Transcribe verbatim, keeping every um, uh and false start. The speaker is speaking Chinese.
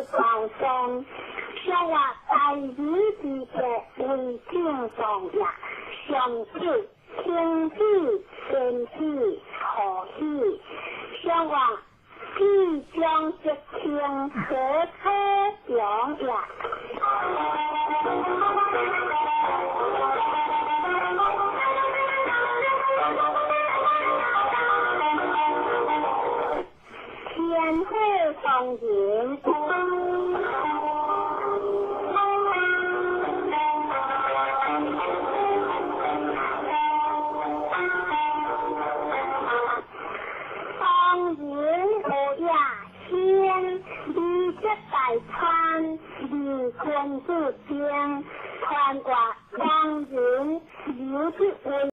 高山，向我大雨之的为敬重呀，上至天地天地可喜，向我必将这天和开表呀。天后风云，